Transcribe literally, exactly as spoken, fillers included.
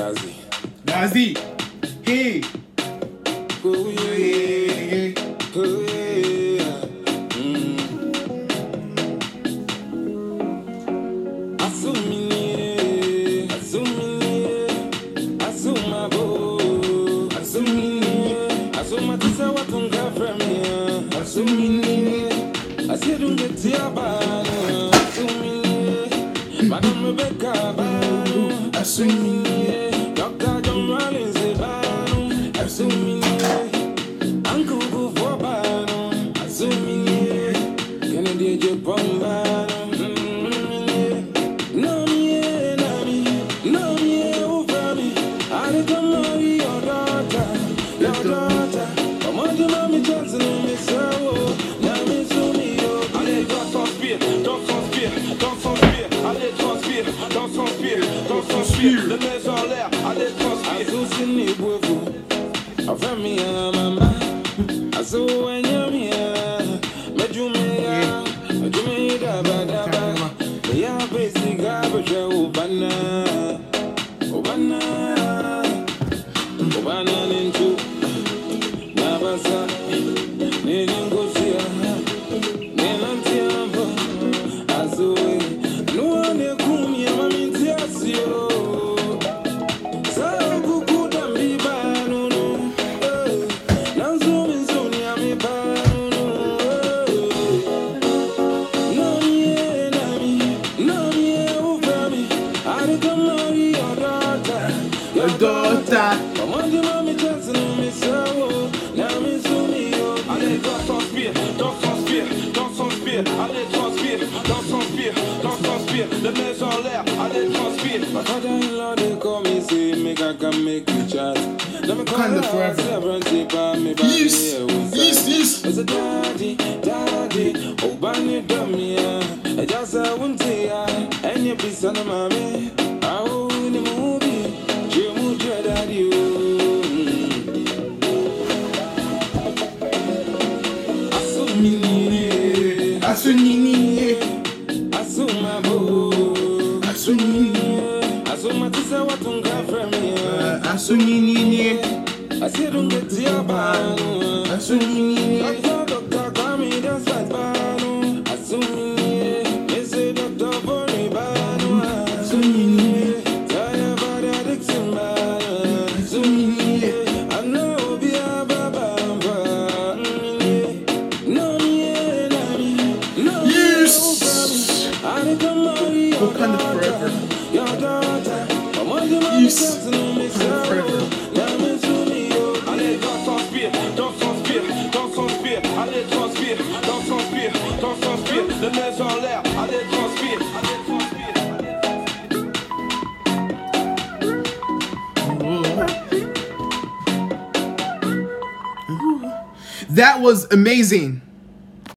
Gazi. Gazi. Hey. Oh yeah. Oh yeah. Mm. Asumini, asumini, asumabo, asumini, asumatisa watunga fremia, asumini, asirunge tiabana, asumini, Madam Rebecca banu, asumini, Doctor John Rollins banu, asumini, Uncle Gufo banu, asumini, Kennedy Japan banu. Le maison en l'air, allez transpire. Azusini bwevu, afami ya mama. Azu enyamia, mejumia, mejumia daba daba. Ya besi gabaje ubana, ubana, ubana ninju, nabasa, ningosia, ninantiamba. Azu, nuane kumia mamintiasio. Daughter. Allez, dans son spire, dans son spire, dans son spire, allez, transpire, dans son spire, dans son spire, le nez en l'air, allez, transpire. My father-in-law, they call me, say, make I can make you chat. Wakanda forever. Yes, yes, yes. It's a daddy, daddy, oh, bunny dummy, I just won't say, and you be son of mommy. I own the movie, Jim Daddy. Asumini, Asunini. Asumabo, Asunini. Asumatisa watunga fremia, Asunini. Asirunge tiabanu, Asunini. Doctor, Doctor, Kwame, that's right, banu, Asumini, Mister Doctor Boni banu, Asunini. Taya Bada Dixon banu, Asunini. I know be a baba, no me, no me, no me. Yes. Wakanda forever. Yes. Wakanda forever. Allez, dans son spire, dans son spire, dans son spire, allez, transpire, dans son spire, dans son spire, le nez en l'air, allez, transpire, allez, transpire. That was amazing.